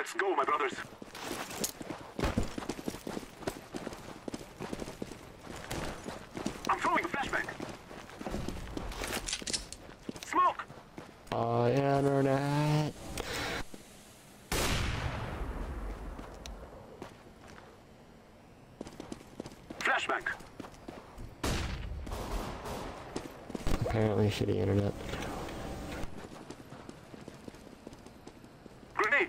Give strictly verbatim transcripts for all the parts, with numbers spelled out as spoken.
Let's go, my brothers. I'm throwing a flashbang. Smoke! Oh, internet. Flashbang. Apparently shitty internet. Grenade.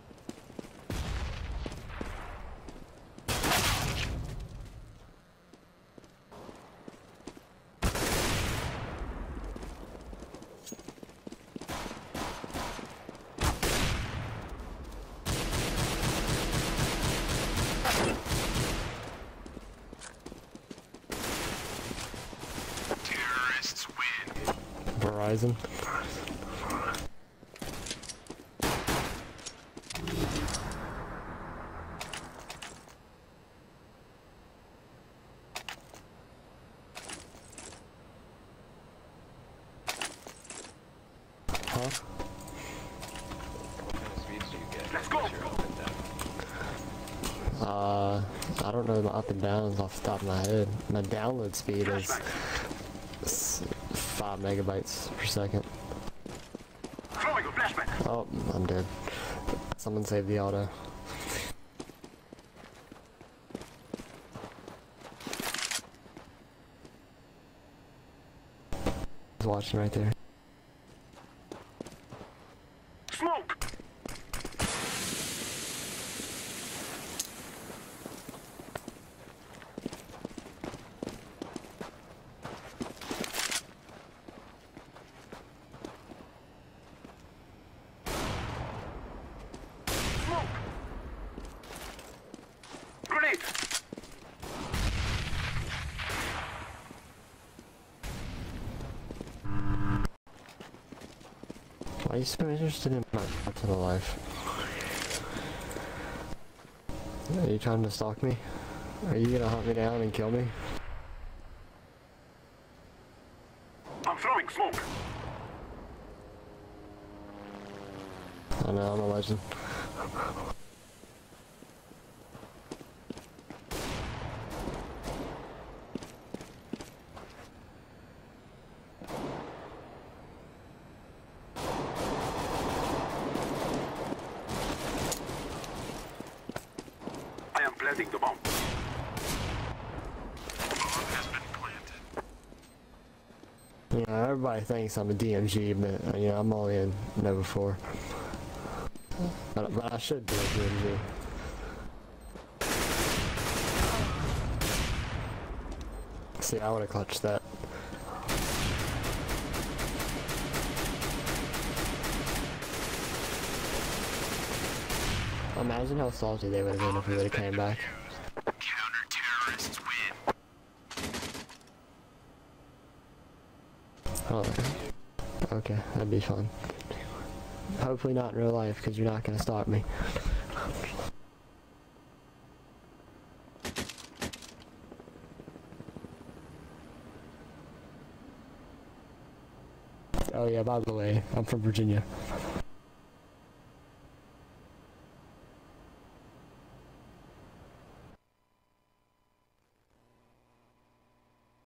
Terrorists win. Verizon. Huh? Speeds do you get? Let's go. What's your up and down? Uh, I don't know my up and downs off the top of my head. My download speed is s- five megabytes per second. Throwing a flashbang. Oh, I'm dead. Someone save the auto. He's watching right there. Smoke. Smoke. Grenade. Why are you so interested in my personal life? Are you trying to stalk me? Are you gonna hunt me down and kill me? I'm throwing smoke. I know, I'm a legend. I am planting the bomb. Bomb has been planted. You know, everybody thinks I'm a D M G, but uh, you know, I'm only in Nova four. But, but I should be a D M G. See, I would've clutched that. Imagine how salty they would've been if we would've came back. Counter-terrorists win. Oh, okay, that'd be fun. Hopefully not in real life, because you're not gonna stop me. Oh yeah, by the way, I'm from Virginia.